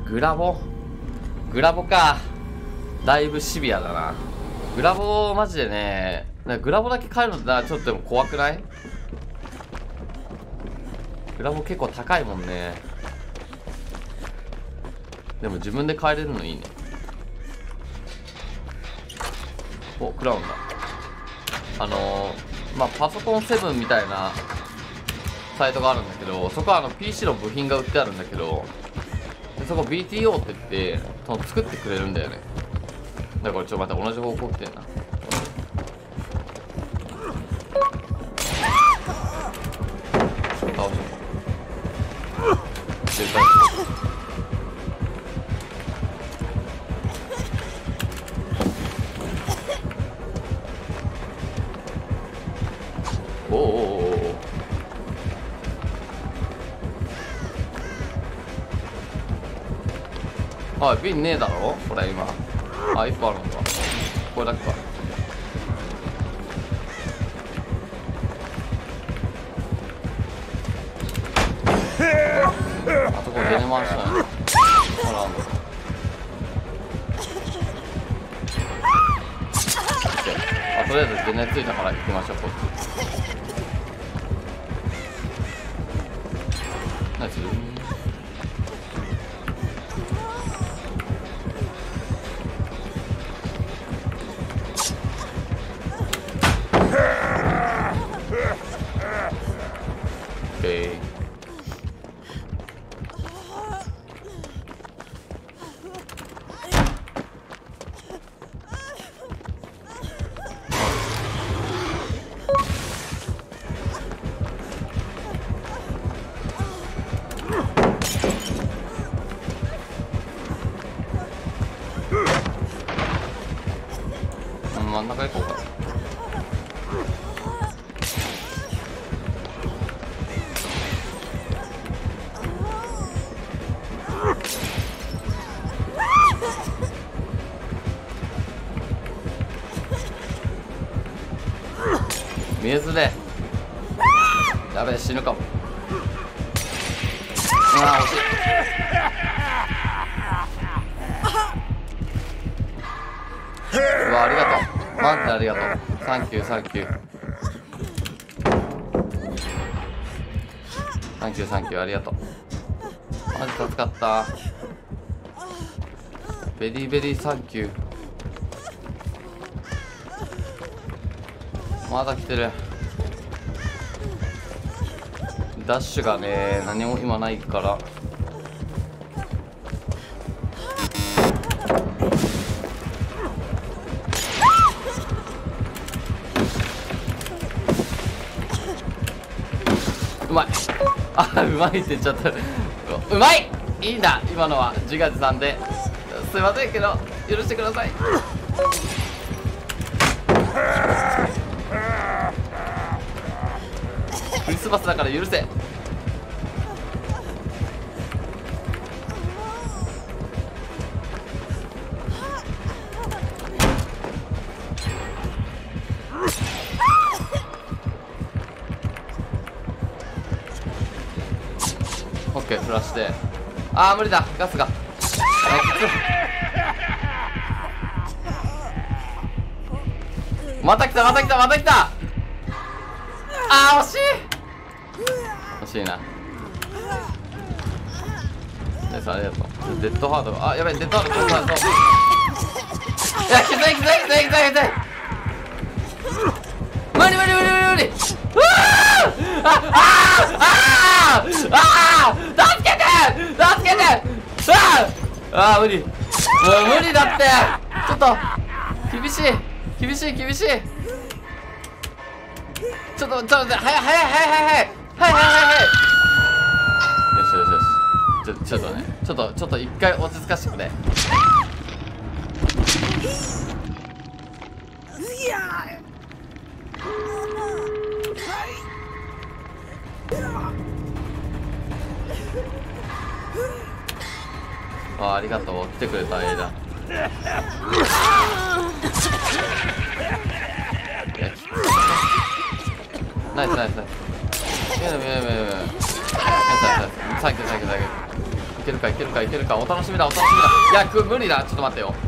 グラボか。だいぶシビアだな。グラボマジでね、グラボだけ買えるのってちょっとでも怖くない？グラボ結構高いもんね。でも自分で買えれるのいいね。お、クラウンだ。まあ、パソコン7みたいなサイトがあるんだけど、そこはPC の部品が売ってあるんだけど、でそこ BTO って言って作ってくれるんだよね。だからちょっと待って、同じ方向来てんな。倒し絶対おおおお、あ、瓶ねえだろこれ今。あ、1個あるんだ。これだけか。あそこゲネ回したいな。ほら、とりあえずゲネついたから行きましょう。こっち何する？真ん中行こうか。見えずでやべえ、死ぬかも。ああ、惜しい。うわ、ありがとう。マンテありがとう。サンキューサンキューサンキューサンキュー、ありがとう。マジ助かった。ベリーベリーサンキュー。まだ来てる。ダッシュがね、何も今ないから。うまい。あ、うまいって言っちゃった。うまい。いいんだ、今のは自画自賛で。すいませんけど許してください。クリスマスだから許せ。オッケー、フラッシュで。あー無理だ、ガスが。また来たまた来たまた来た。あー惜しい。惜しいな。ナイス、ありがとう。デッドハードが、あ、やべえ、デッドハード来るから。いや、きついきついきついきついきつい。無理無理無理無理無理。うわー、あああ助けて助けて。ああ無理、もう無理だって。ちょっと厳しい厳しい厳しい。ちょっと早い早い早い早い早い早い早い早い。よしよしよし。ちょっとね、ちょっと一回落ち着かしてくれ。あ、ありがとう、来てくれた間。ナイスナイスナイス。いやいやいやいや。ナイスナイスナイス。サンキューサンキューサンキュー。いける。 るかいけるかいけるか。お楽しみだお楽しみだ。いや無理だ。ちょっと待ってよ。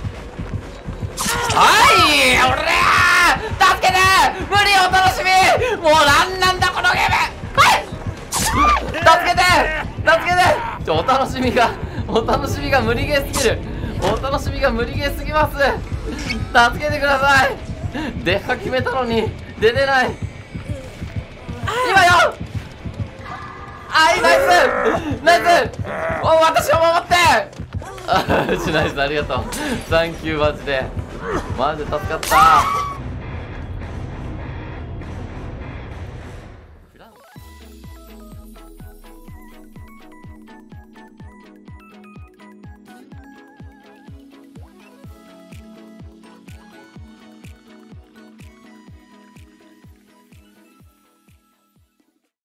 はい俺助けて無理お楽しみ。もうなんだこのゲーム。はい助けてお楽しみが無理ゲーすぎる。お楽しみが無理ゲーすぎます。助けてください。デカ決めたのに出れない。今よ。ナイスお私を守ってナイスありがとう。サンキューマジで助かった。